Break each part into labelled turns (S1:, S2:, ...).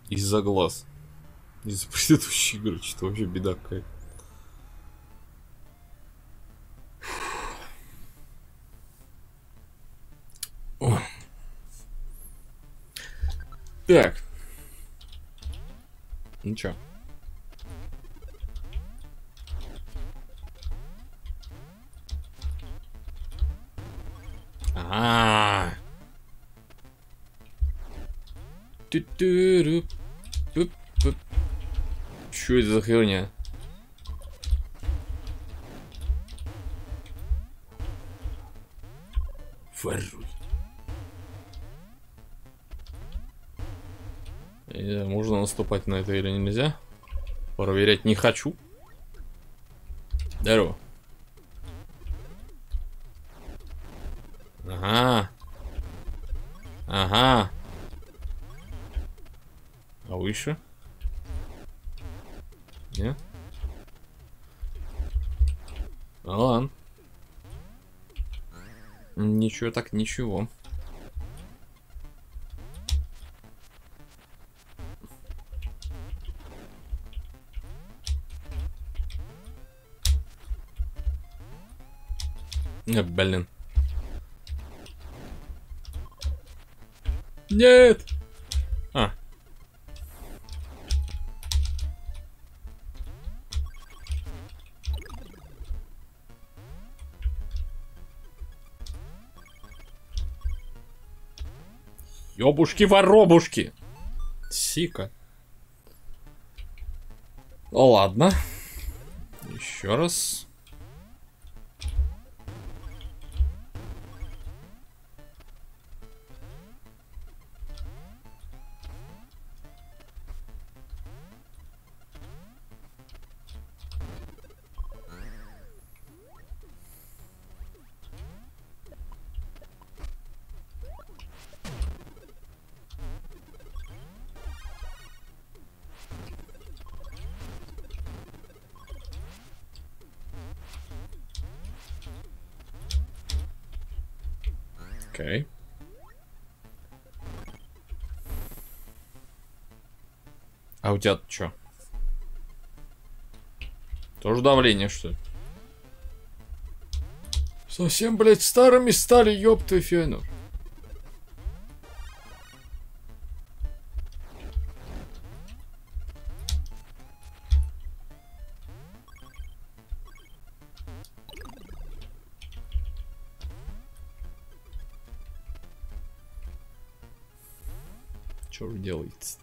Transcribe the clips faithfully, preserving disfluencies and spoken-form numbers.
S1: Из-за глаз. Из-за предыдущей игры. Что вообще беда какая. О. Так. Ну чё? А. Чё это за херня? Воруй. Можно наступать на это или нельзя? Проверять не хочу. Здорово. Ага. Ага. А выше? Нет? А ладно. Ничего так, ничего. Не, блин. Нет! А. Ёбушки-воробушки! Сика. Ну ладно. Еще раз. Окей. Okay. А у тебя что? Тоже давление, что ли? Совсем, блядь, старыми стали, ёпта, фену. Что вы делаете-то?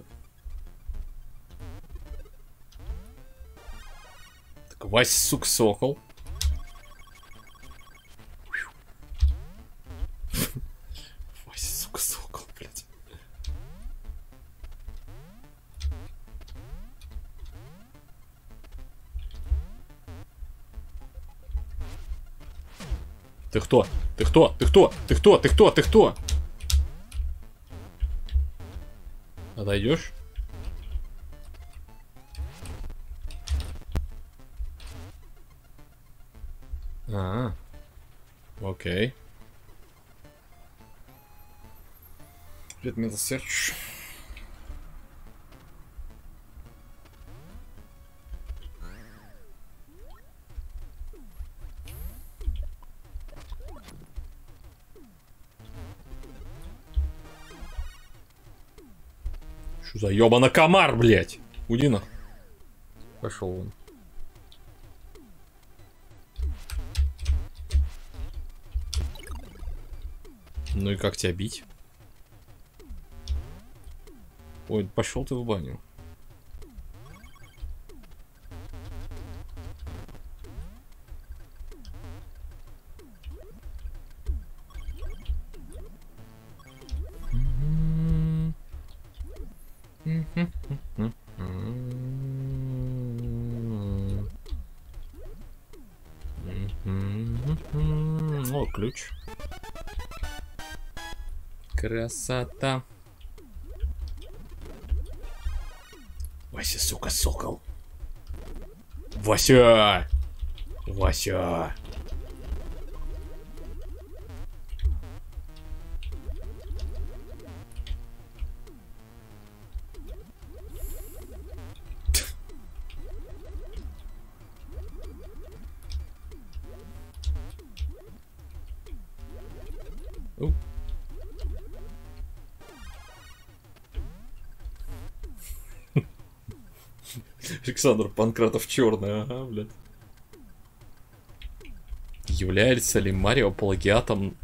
S1: Так, Вася, сука, сокол. Вася, сука, сокол, блядь. Ты кто? Ты кто? Ты кто? Ты кто? Ты кто? Ты кто? Отойдешь? А, окей. Предмет search. Что за ёбаный комар, блядь? Уйди нахуй. Пошел он. Ну и как тебя бить? Ой, пошел ты в баню. О, ключ. Красота. Вася, сука, сокол. Вася! Вася! Александр Панкратов черный, ага, блядь. Является ли Марио плагиатом?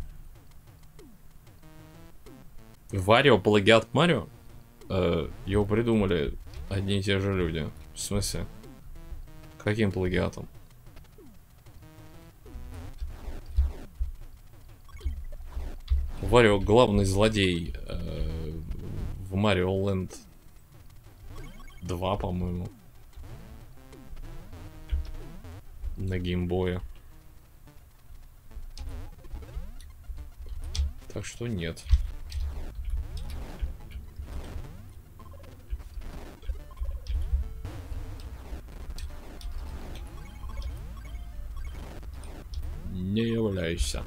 S1: Варио плагиат Марио? Э, его придумали одни и те же люди. В смысле? Каким плагиатом? Варио главный злодей э, в Марио Лэнд два, по-моему. На геймбое. Так что нет. Не являйся.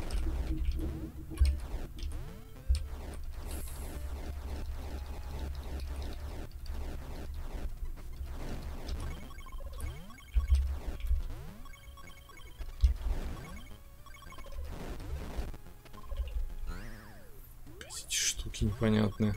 S1: Эти штуки непонятные.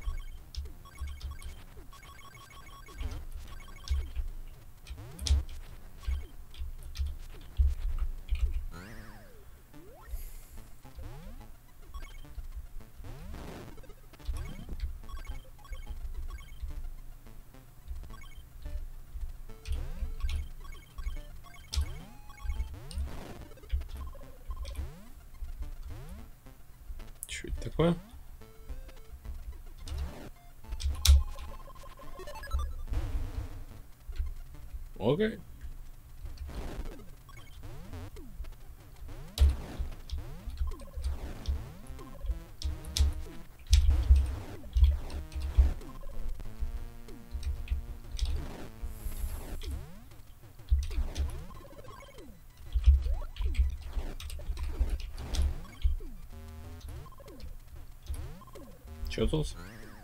S1: Что это такое? Окей. Что тут?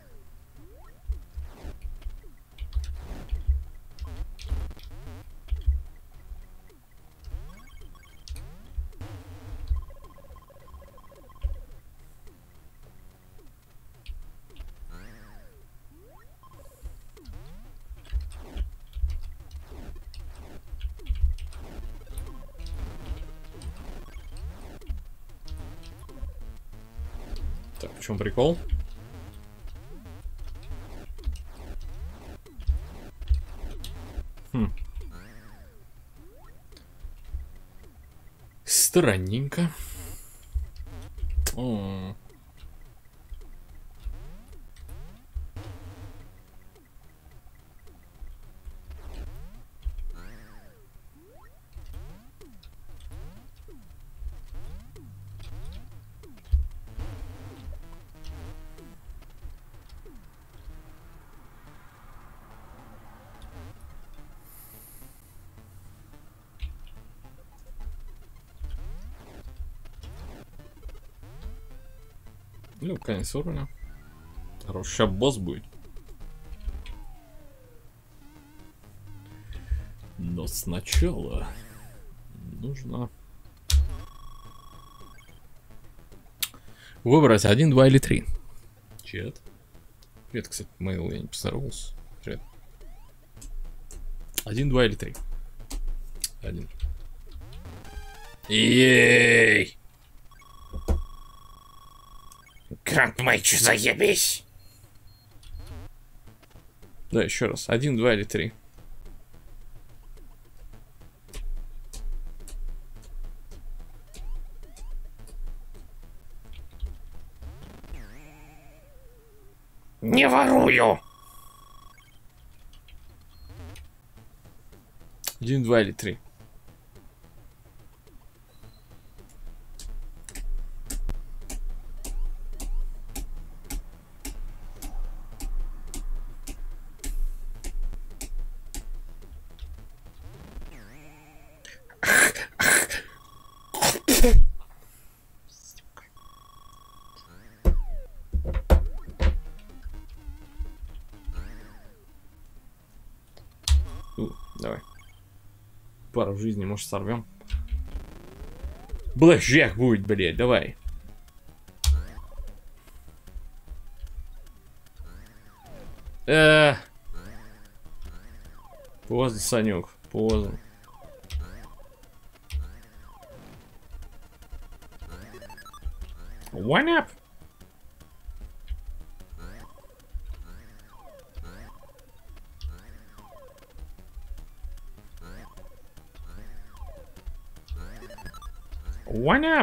S1: Так, в чем прикол? Хм. Странненько. О. Ну, конец уровня. Хорош, сейчас босс будет. Но сначала нужно выбрать один, два или три. Чет. Привет, кстати, мейл, я не поздоровался. Привет. Один, два или три. Один. Ей! Гранд Мэйч, заебись! Да, еще раз. Один, два или три. Не ворую! Один, два или три. Давай. Пару в жизни, может, сорвем. Блэкджек будет, блядь, давай. Э Поздно, Санек, поздно. One up. One up.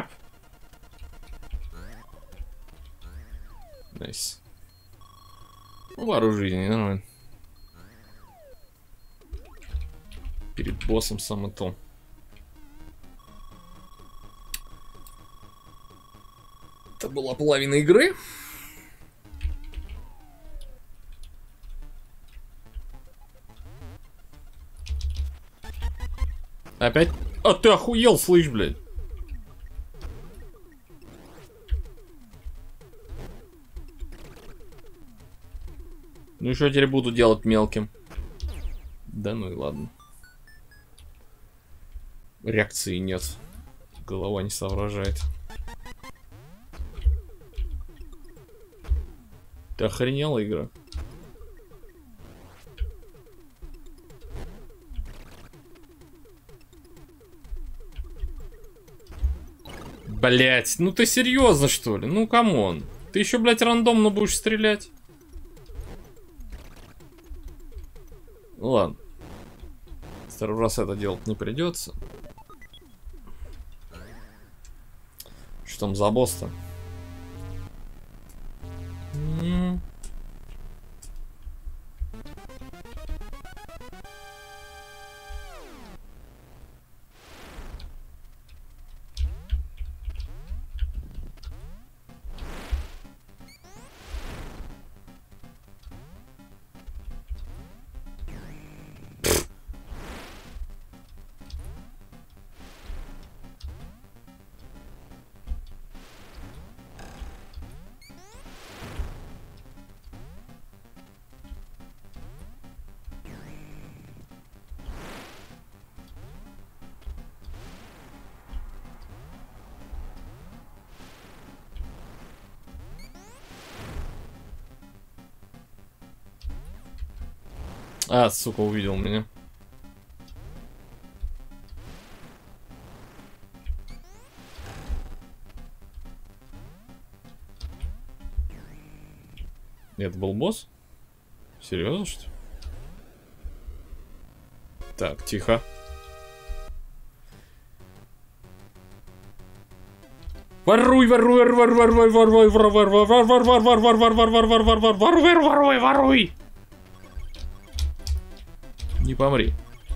S1: Найс. Ну, вооружение, нормально. Перед боссом самое то. Это была половина игры. Опять? А ты охуел, слышь, блядь. Ну и что теперь буду делать мелким? Да ну и ладно. Реакции нет. Голова не соображает. Ты охренела, игра? Блять, ну ты серьезно, что ли? Ну камон. Ты еще, блядь, рандомно будешь стрелять? Ну ладно. Второй раз это делать не придется. Что там за босс-то? М-м. А, сука, увидел меня. Это был босс? Серьезно, что ли? Так, тихо. Воруй, воруй, воруй, воруй, воруй, воруй, воруй, воруй, воруй, воруй, воруй, воруй, воруй, воруй, воруй, воруй. Не помри.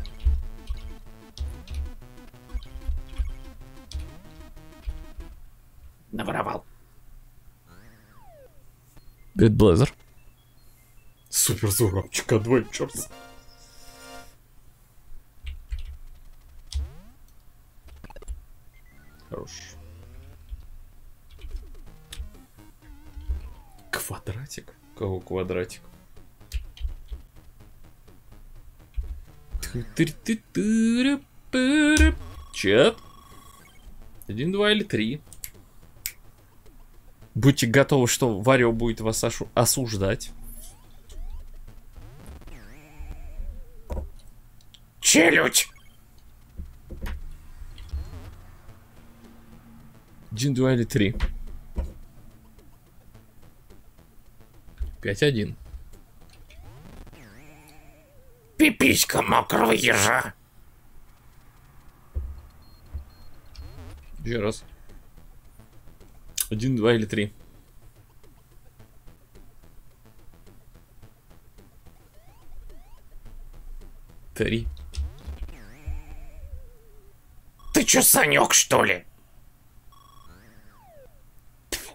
S1: Наворовал. Битблезер. Супер зурабчик, адвенчерс. Хорош. Квадратик? Кого квадратик? Чат. Один, два или три. Будьте готовы, что Варио будет вас осуждать. Челюдь! Один, два или три. Пять, один. Пиписька мокрого ежа. Еще раз. Один, два или три. Три. Ты чё, Санек, что ли? Тьфу.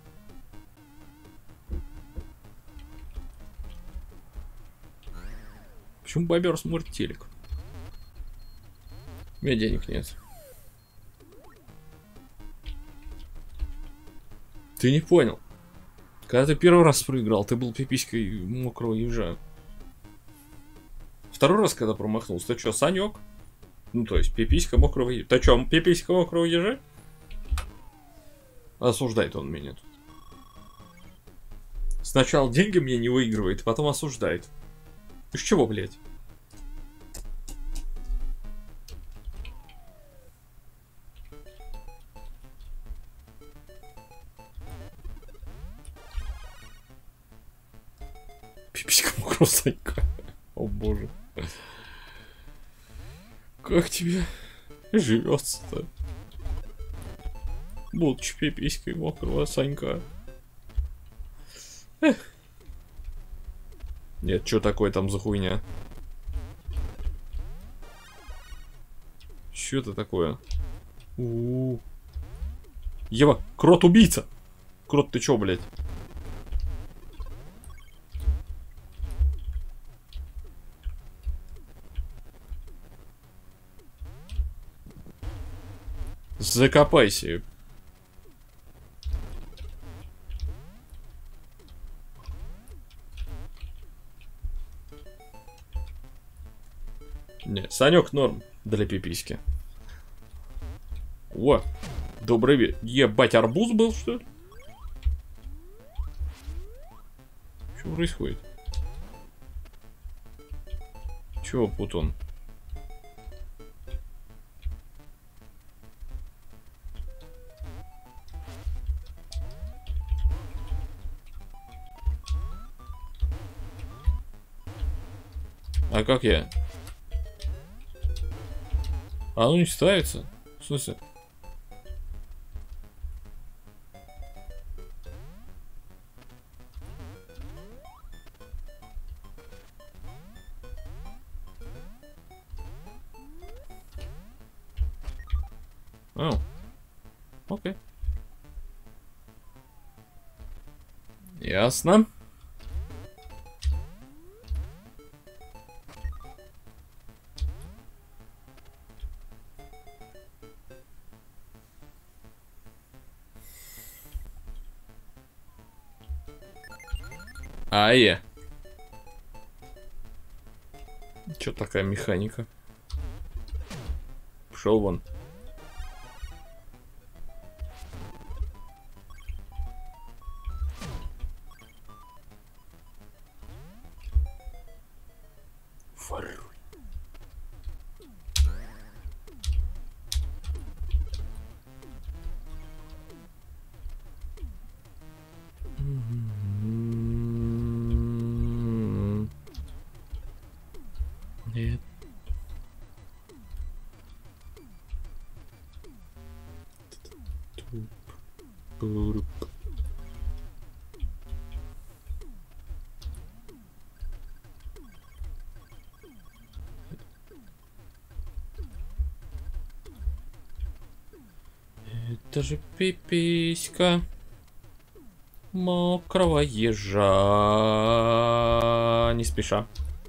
S1: Почему бобер смотрит телек? У меня денег нет. Ты не понял. Когда ты первый раз проиграл, ты был пиписькой мокрого ежа. Второй раз, когда промахнулся, ты что, Санек? Ну, то есть, пиписька мокрого ежа. Ты что, пиписька мокрого ежа? Осуждает он меня тут. Сначала деньги мне не выигрывает, потом осуждает. Ты с чего, блядь? пиписька мокрая, Санька. О боже. Как тебе живется-то? Будучи пиписькой мокрого Санька. Эх. Нет, что такое там за хуйня? Что это такое? У-у-у. Ева, крот-убийца! Крот, ты чё, блядь? Закопайся. Не, Санек норм для пиписьки. О, добрый вечер. Ебать, арбуз был, что ли? Что происходит? Чего, Путон? А как я? А ну не ставится? В смысле? О, окей. Ясно. Ае. Чё такая механика? Пошел вон. Воруй. Нет. Это же пиписька мокрого ежа. Не спеша.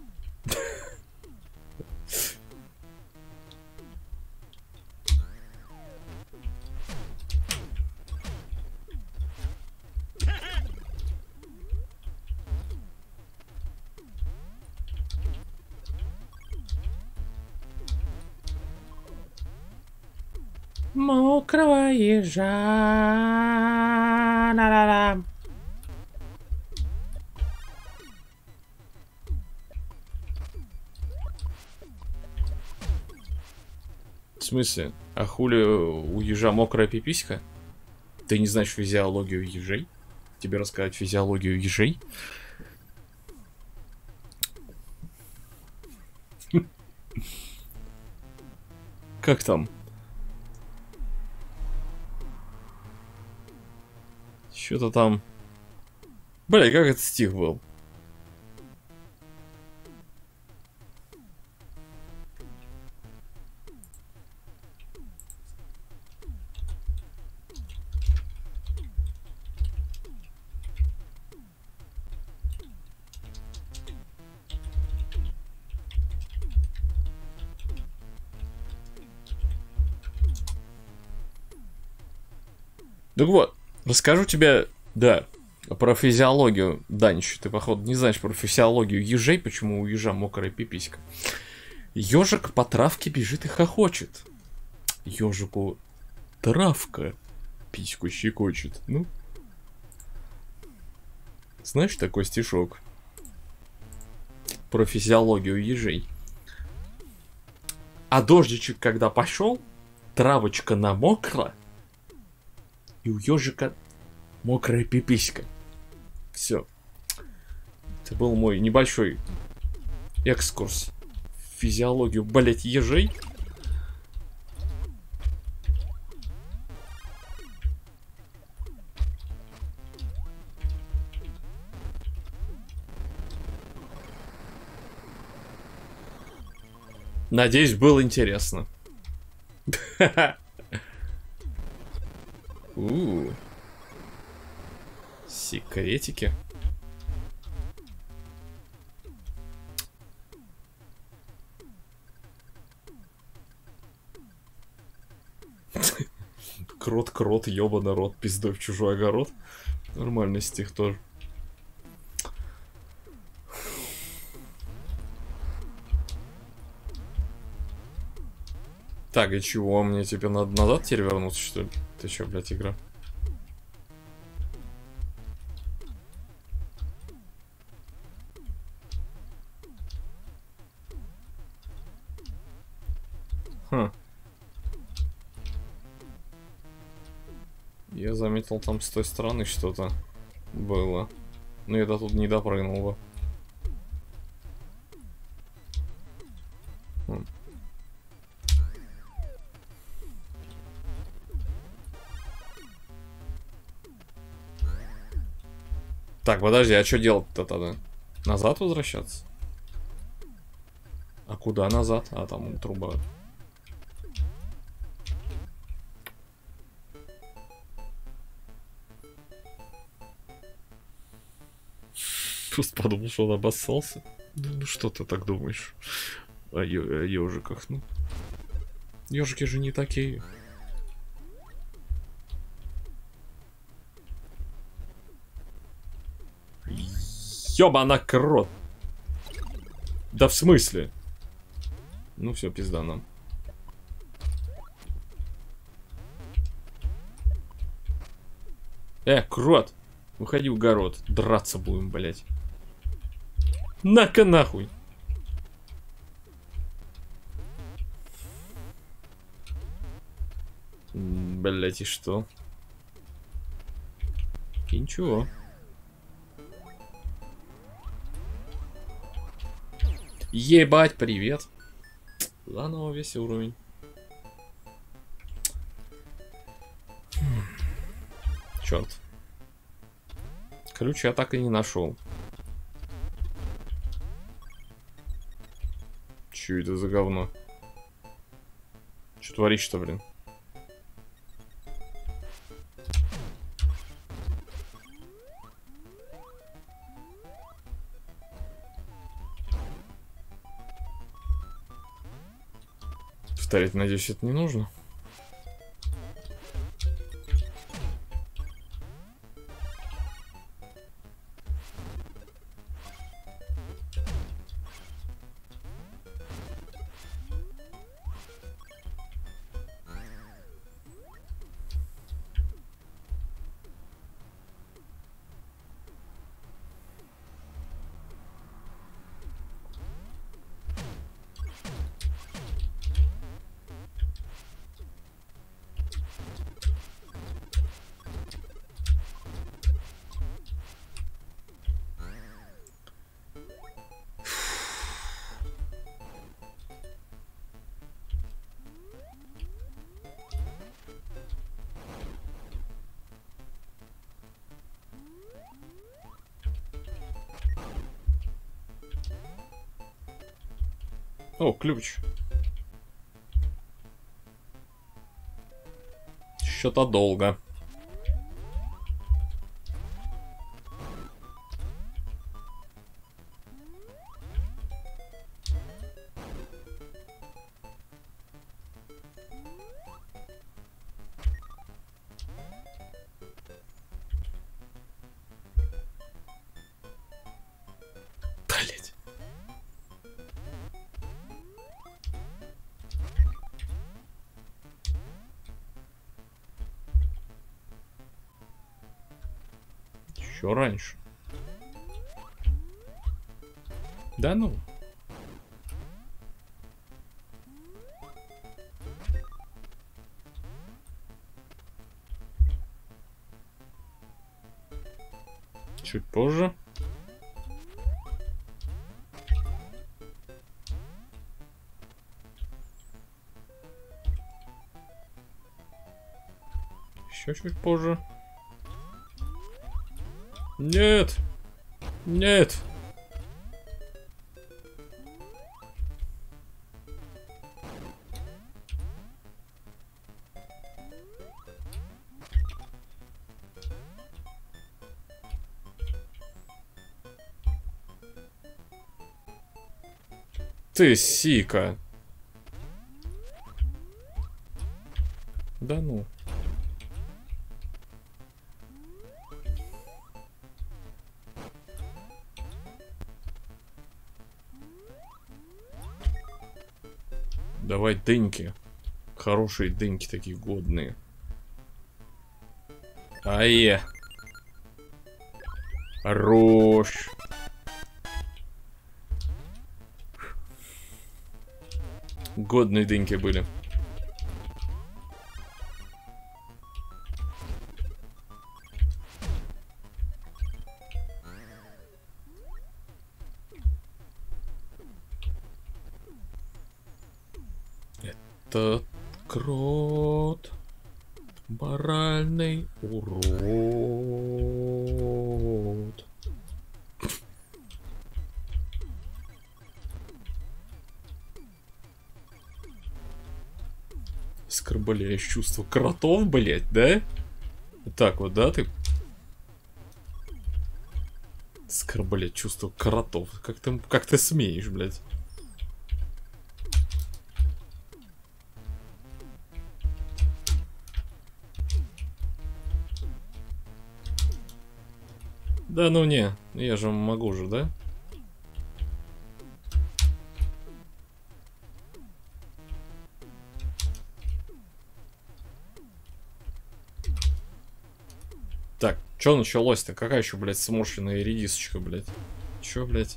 S1: Мокрого ежа. На-ла-ла. В смысле? А хули у ежа мокрая пиписька? Ты не знаешь физиологию ежей? Тебе рассказать физиологию ежей? Как там? Что-то там... Бля, как этот стих был? Так вот, расскажу тебе, да, про физиологию. Данич, ты, походу, не знаешь про физиологию ежей, почему у ежа мокрая пиписька. Ежик по травке бежит и хохочет. Ежику травка письку щекочет. Ну, знаешь такой стишок про физиологию ежей? А дождичек, когда пошел, травочка намокла, и у ежика мокрая пиписька. Все. Это был мой небольшой экскурс в физиологию, блять, ежей. Надеюсь, было интересно. У, секретики. Крот-крот, ёбаный рот, пиздой в чужой огород. Нормальный стих тоже. Так, и чего? Мне теперь надо назад теперь вернуться, что ли? Ты чё, блядь, игра? Хм. Я заметил, там с той стороны что-то было. Но я до тут не допрыгнул бы. Хм. Так, подожди, а что делать-то тогда? Назад возвращаться? А куда назад? А, там труба. Просто подумал, что он обоссался. Ну что ты так думаешь о ежиках? Ну, ежики же не такие. Ёбана крот. Да в смысле? Ну все, пизда нам. Э, крот. Выходи в огород. Драться будем, блять. На-ка нахуй. Блять, и что? И ничего. Ебать, привет. Заново весь уровень. Черт. Ключ я так и не нашел. Че это за говно? Че творишь-то, блин? Повторять, надеюсь, это не нужно. О, ключ. Что-то долго. Блять. Еще раньше. Да ну. Чуть позже. Еще чуть позже. Нет! Нет! Ты сика. Да ну. Давай дыньки. Хорошие дыньки такие годные. Ае. Хорош. Годные дыньки были. Этот крот моральный урод. Оскорбляешь чувство кротов, блять, да? Так вот, да, ты? Оскорблять чувство кротов. Как ты, как ты смеешь, блять? Да ну не, я же могу же, да? Так, что началось-то? Какая еще, блядь, сморщенная редисочка, блядь? Че, блядь?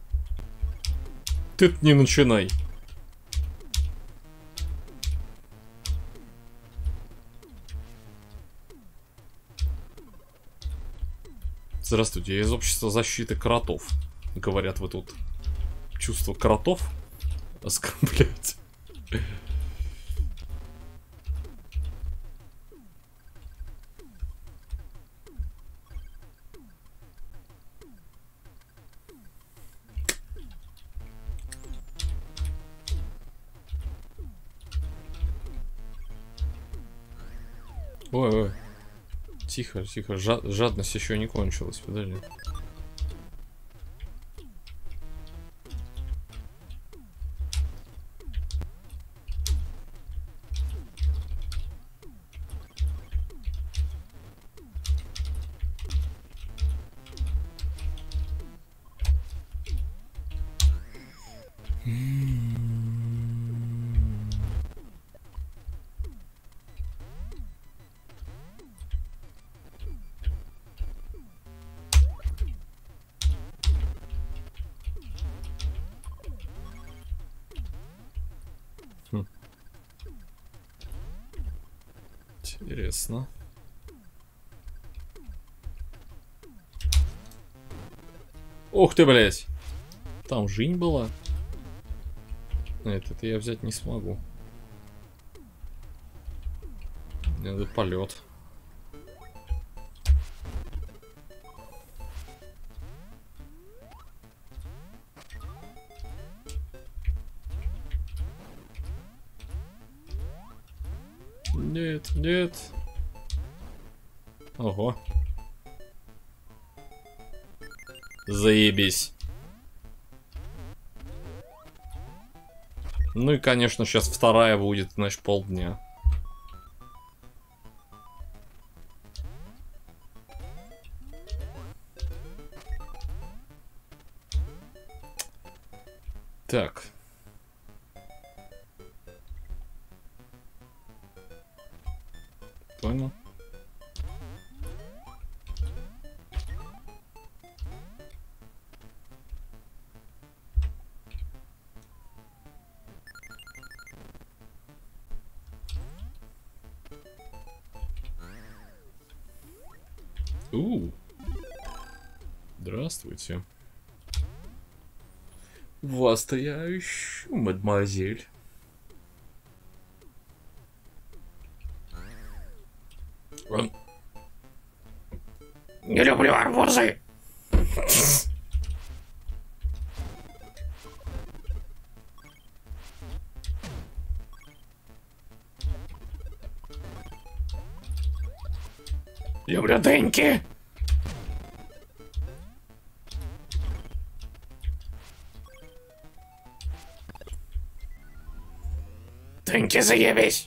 S1: Ты не начинай. Здравствуйте, я из общества защиты кротов. Говорят, вы тут чувство кротов оскорбляете. Ой-ой. Тихо, тихо. Жад жадность еще не кончилась. Подожди. Хм. Интересно. Ух ты, блядь. Там жинь была. Нет, это я взять не смогу. Надо полет. Нет, нет. Ого. Заебись. Ну и, конечно, сейчас вторая будет, значит, полдня. Так. Понял. У. Здравствуйте. Вас-то я ищу, мадемуазель. Не люблю арбузы. Люблю дыньки. Дыньки заебись.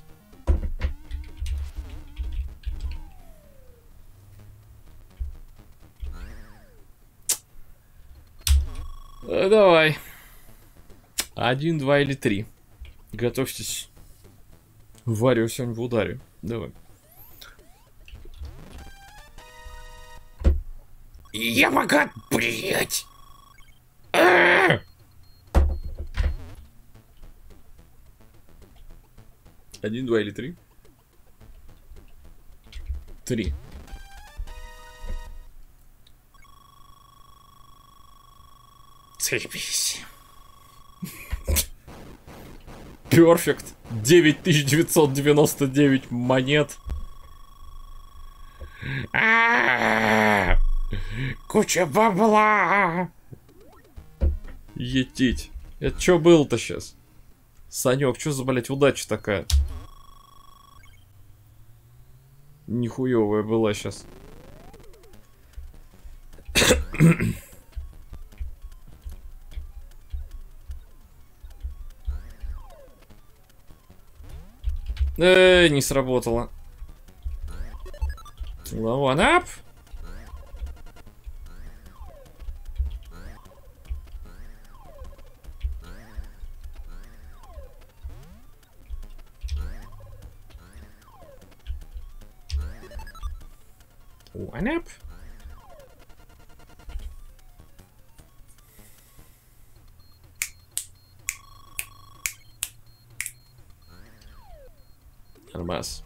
S1: Э, давай. Один, два или три. Готовьтесь. Варю сегодня в ударе. Давай. Я богат, блять. Один, два или три? Три. Заебись. Перфект. девять тысяч девятьсот девяносто девять монет. А-а-а! Куча бабла. Етить. Это что было-то сейчас? Санек, что за, блять, удача такая? Нихуевая была сейчас. Э, не сработало. One up. One up. Нормас.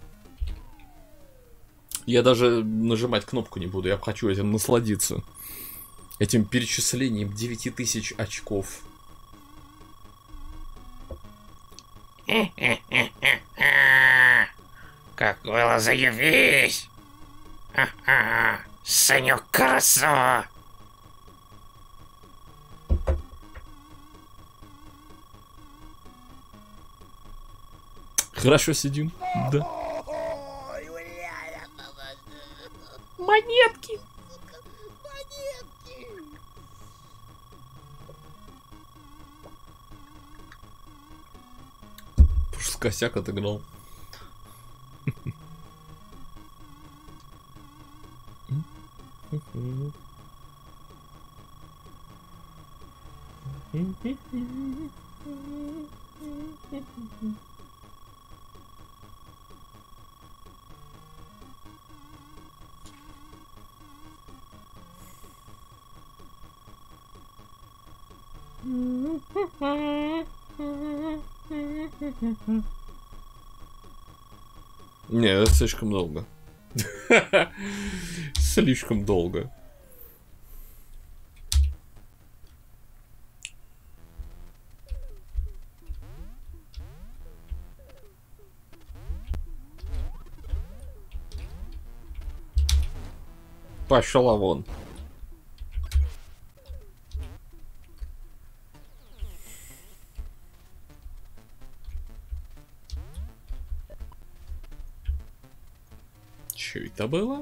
S1: Я даже нажимать кнопку не буду, я хочу этим насладиться. Этим перечислением девяти тысяч очков. Как было заявись! Санек красава! Хорошо сидим, да. Монетки! Монетки! Пусть косяк отыграл. Не, это слишком долго. Слишком долго. Пошла вон. Что это было?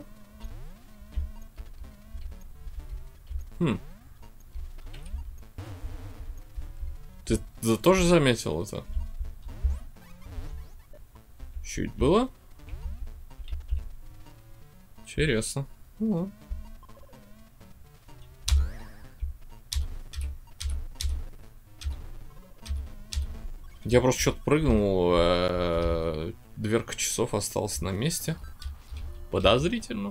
S1: Хм. Ты, ты тоже заметил это? Что это было? Интересно. Ну. Я просто что-то прыгнул, э, дверка часов осталась на месте. Подозрительно.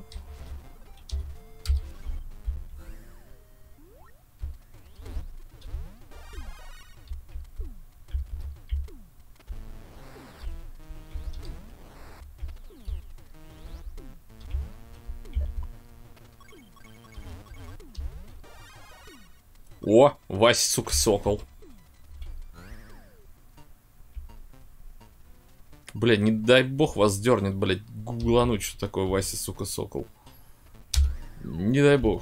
S1: О, Вася, сука, сокол. Блядь, не дай бог вас дернет, блядь, гуглануть, что такое Вася, сука, сокол. Не дай бог.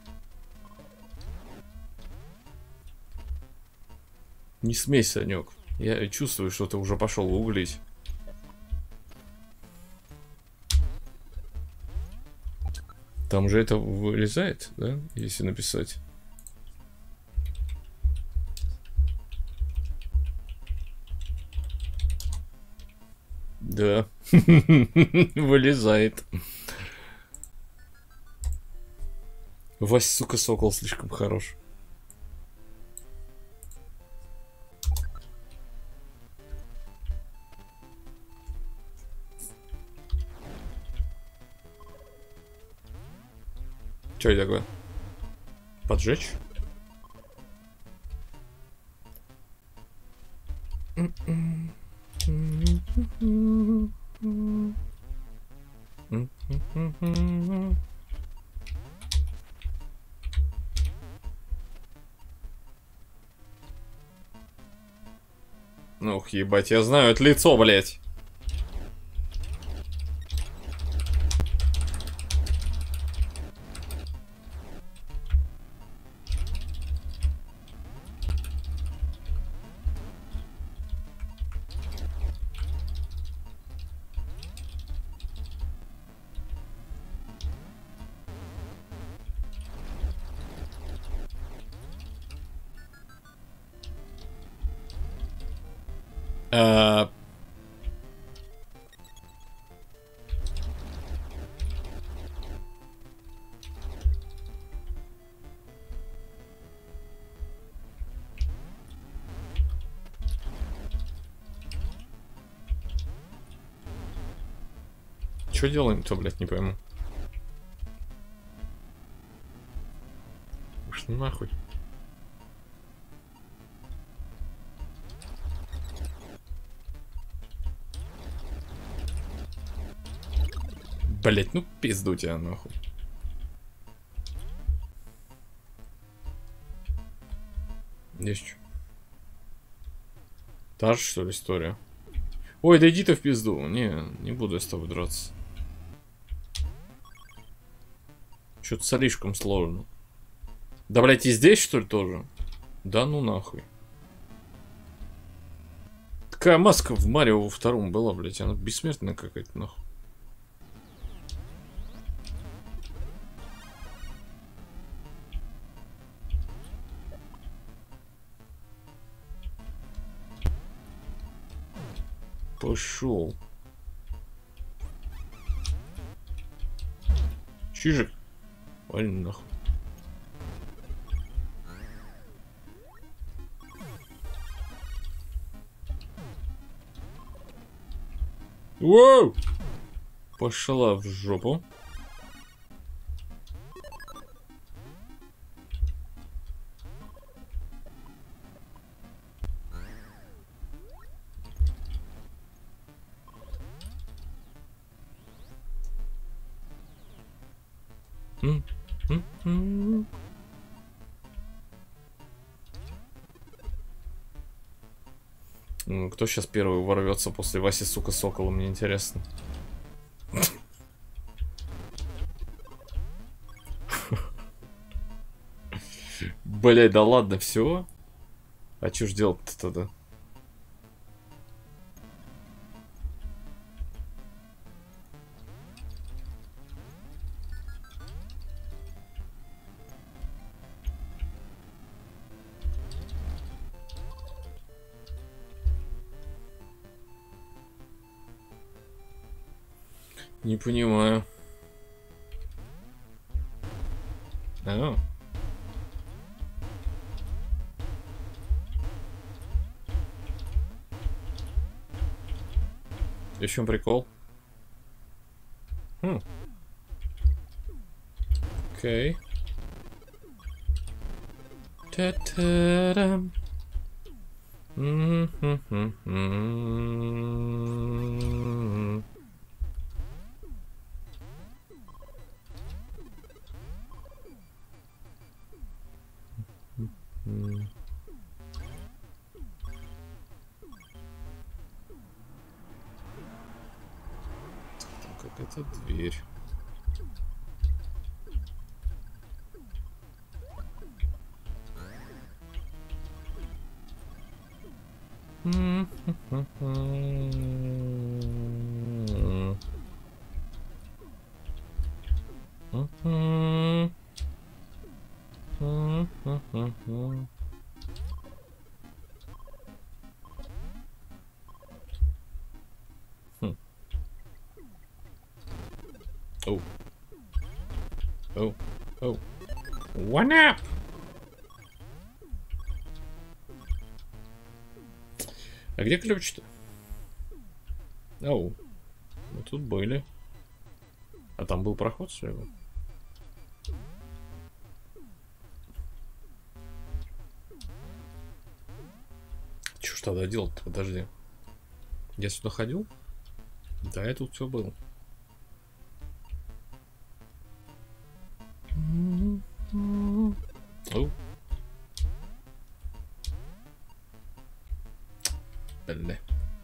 S1: Не смейся, Санек. Я чувствую, что ты уже пошел углить. Там же это вылезает, да? Если написать. Да. Вылезает. Вась, сука, сокол слишком хорош. Что это такое? Поджечь? Ух, ебать, я знаю это лицо, блядь. А... Что делаем-то, блядь, не пойму. Уж нахуй. Блять, ну пизду тебя нахуй. Есть что? Та же, что ли, история? Ой, да иди ты в пизду. Не, не буду я с тобой драться. Что-то слишком сложно. Да, блять, и здесь, что ли, тоже? Да ну нахуй. Такая маска в Марио во втором была, блять. Она бессмертная какая-то, нахуй. Пошел. Чижик. Вали нахуй. Воу! Пошла в жопу. М -м -м. Ну, кто сейчас первый ворвется после Васи, сука, сокола, мне интересно. Блять, да ладно, все. А что ж делать-то тогда? Не понимаю. А. И в чем прикол? Хм. Окей. Та-та-дам. М-м-м-м-м. М. Это дверь. Oh. Oh. Oh. One up! А где ключ-то? Оу. Мы тут были. А там был проход, что ли? Чё ж тогда делать-то? Подожди. Я сюда ходил? Да, я тут все был. Оу. Бля.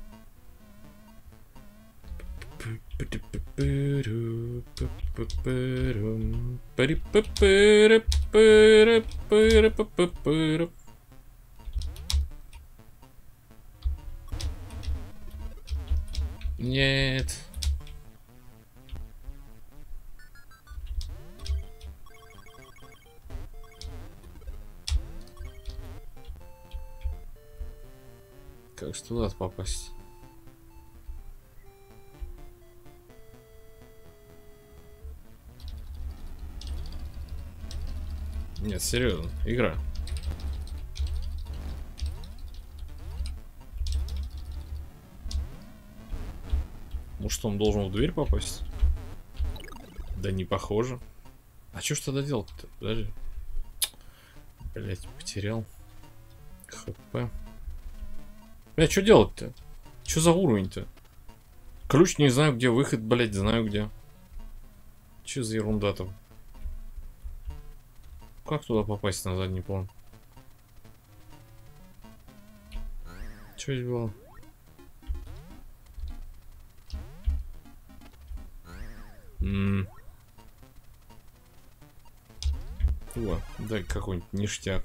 S1: Нет. Как же туда попасть? Нет, серьезно, игра. Может, он должен в дверь попасть? Да не похоже. А что ж тогда делать-то? Подожди. Блять, потерял. ХП. Бля, что делать-то? Что за уровень-то? Ключ не знаю где, выход, блять, знаю где. Че за ерунда-то? Как туда попасть на задний план? Что здесь было? Ммм. О, дай какой-нибудь ништяк.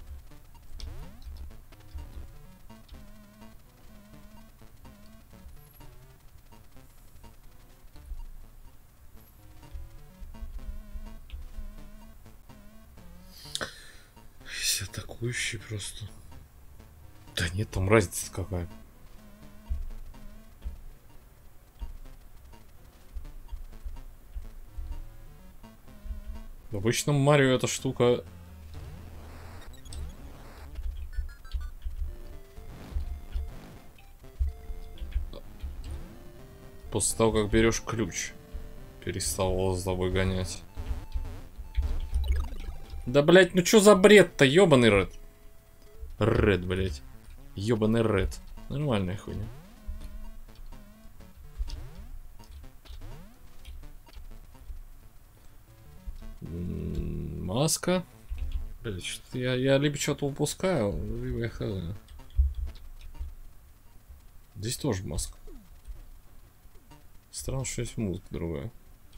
S1: Все атакующие просто. Да нет, там разница какая. В обычном Марио эта штука... После того, как берешь ключ, перестал за тобой гонять. Да, блять, ну чё за бред-то, ёбаный Ред? Ред, блять. Ёбаный Ред. Нормальная хуйня. Маска. Блять, что я, я либо что-то упускаю, либо я хз. Здесь тоже маска. Странно, что есть музыка другая.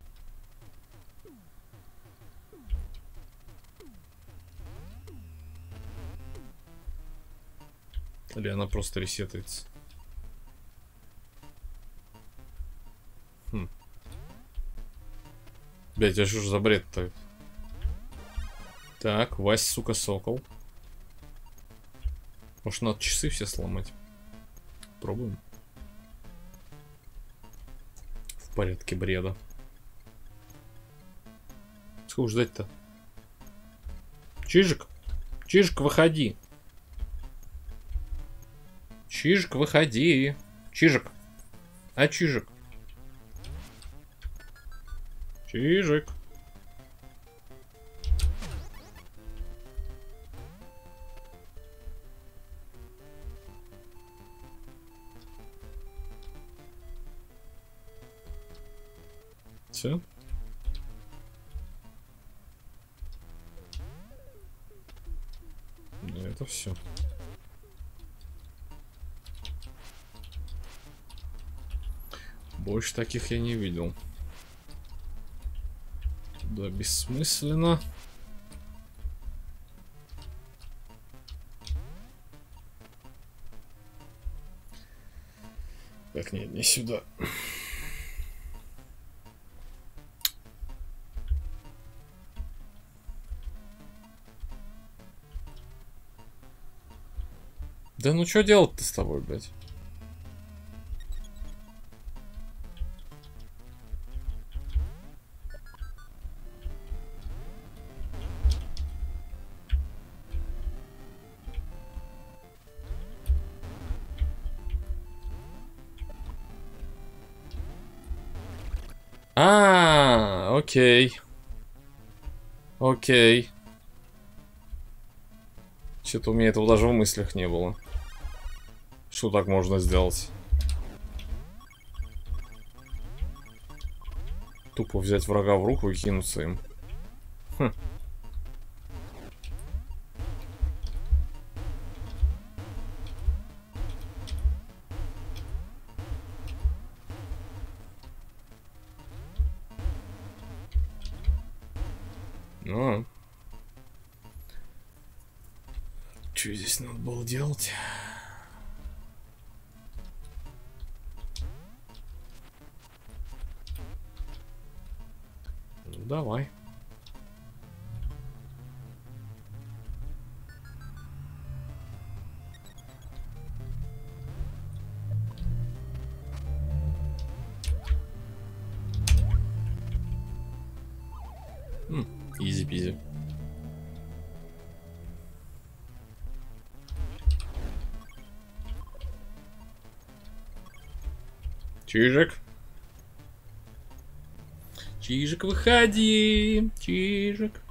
S1: Или она просто ресетается. Хм. Блять, а что ж за бред-то? Так, Вась, сука, сокол. Может, надо часы все сломать? Пробуем. В порядке бреда. Сколько ждать-то? Чижик? Чижик, выходи. Чижик, выходи. Чижик. А Чижик? Чижик. Все. Это все. Больше таких я не видел. Сюда бессмысленно. Так, нет, не сюда. Да ну что делать-то с тобой, блядь? А, окей. Окей. Что-то у меня этого даже в мыслях не было. Что так можно сделать? Тупо взять врага в руку и кинуться им. Хм. Ну. Что здесь надо было делать? Ну, давай. Изи-пизи. Чижик. Чижик, выходи. Чижик.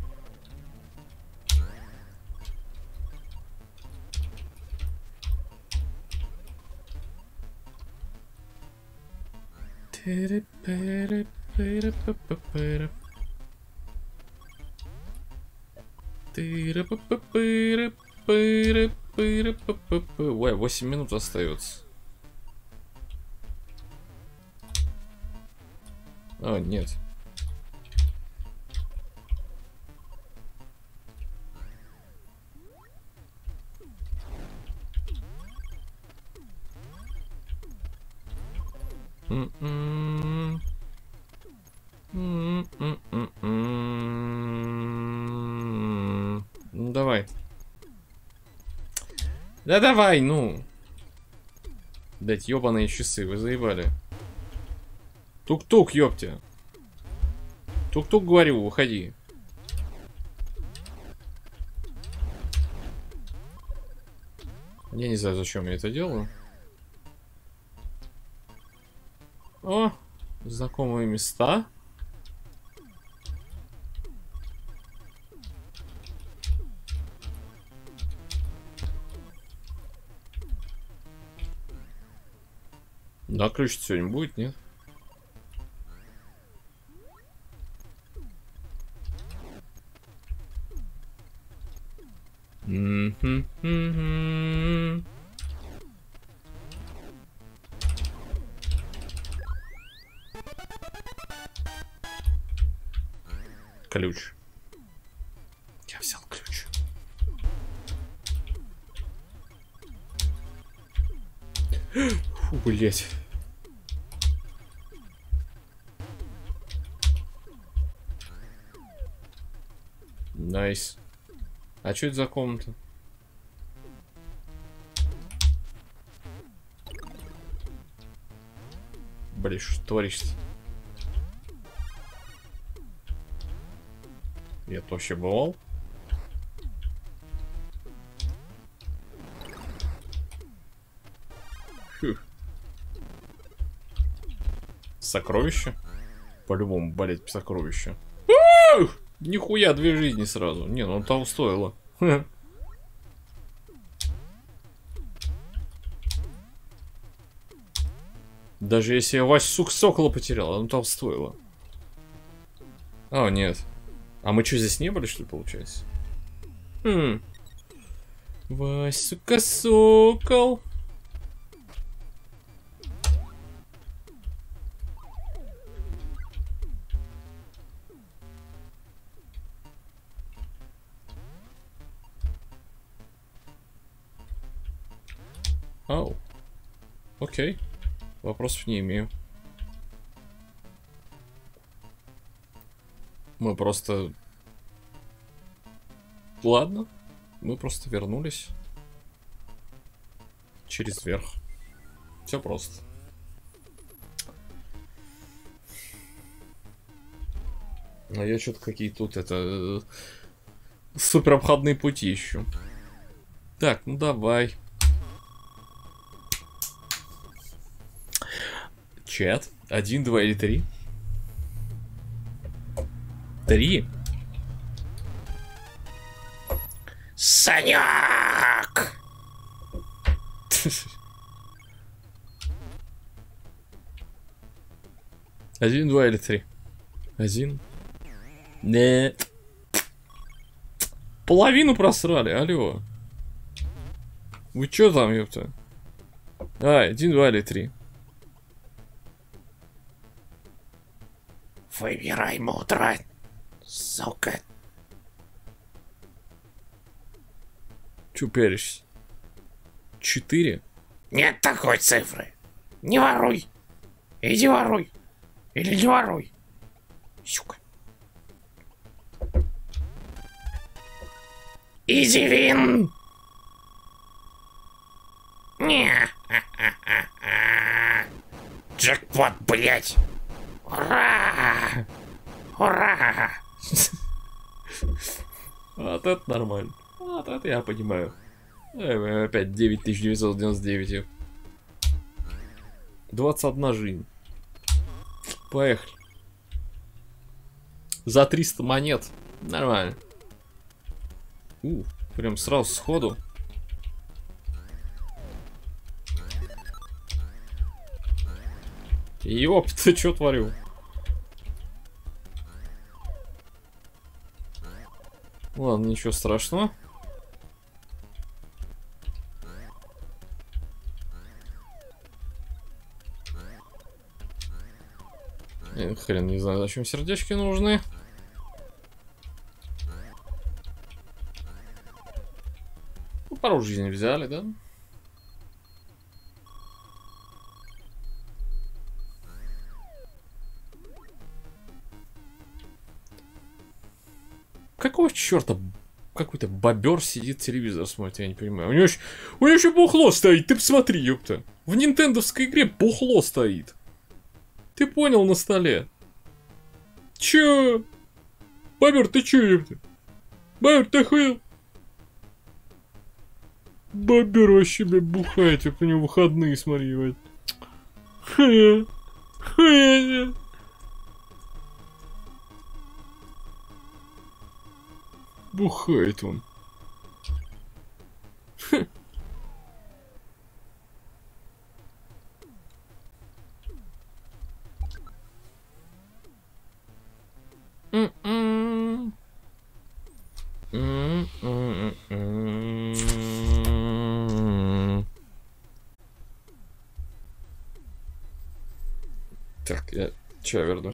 S1: Ой, восемь минут остается. О, нет. М-м-м. М-м-м-м-м. Ну давай. Да давай, ну. Блять, ебаные часы, вы заебали. Тук-тук, ёпте. Тук-тук, говорю, уходи. Я не знаю, зачем я это делаю. О, знакомые места. Да, ключ сегодня будет, нет? М-м-м-м. Ключ. Я взял ключ. Фу, блять. Найс. А что это за комната? Блин, что творишься? Я то вообще бывал? Фух. Сокровище? По-любому, блять, сокровище. Ух! Нихуя, две жизни сразу. Не, ну того стоило. Даже если я Вась, сука, сокола потерял, оно того стоило. О, нет. А мы что, здесь не были, что ли, получается? Хм. Вась, сука, сокол. Ау. Окей. Вопросов не имею. Мы просто... Ладно. Мы просто вернулись. Через верх. Все просто. А я что-то какие тут это... Супер обходные пути ищу. Так, ну давай. Чат. Один, два или три? Три? Санек! Один, два или три? Один? Нет. Половину просрали, алло. Вы чё там, ёпта? А, один, два или три? Выбирай мудро, сука. Чё перишься? Четыре? Нет такой цифры. Не воруй. Иди воруй. Или не воруй. Сука. Изи вин. Не. Джекпот, блять. Ура! Ура! Вот это нормально. Вот это я понимаю. Опять девять тысяч девятьсот девяносто девять. двадцать одна жизнь. Поехали. За триста монет. Нормально. У, прям сразу сходу. Ёп, ты чё творил? Ладно, ничего страшного. Я хрен не знаю, зачем сердечки нужны. Ну, пару жизней взяли, да? Какого черта какой-то бобер сидит, телевизор смотрит, я не понимаю. У него еще, у него еще бухло стоит, ты посмотри, ёпта. В нинтендовской игре бухло стоит. Ты понял, на столе. Чё? Бобер, ты чё, ёпта? Бобер, ты охуел? Бобер вообще, блядь, бухает, у него выходные, смотри, блядь. Хуя. Хуя. Бухает он. Хм. М-м. М-м-м-м. Так, я чё верну?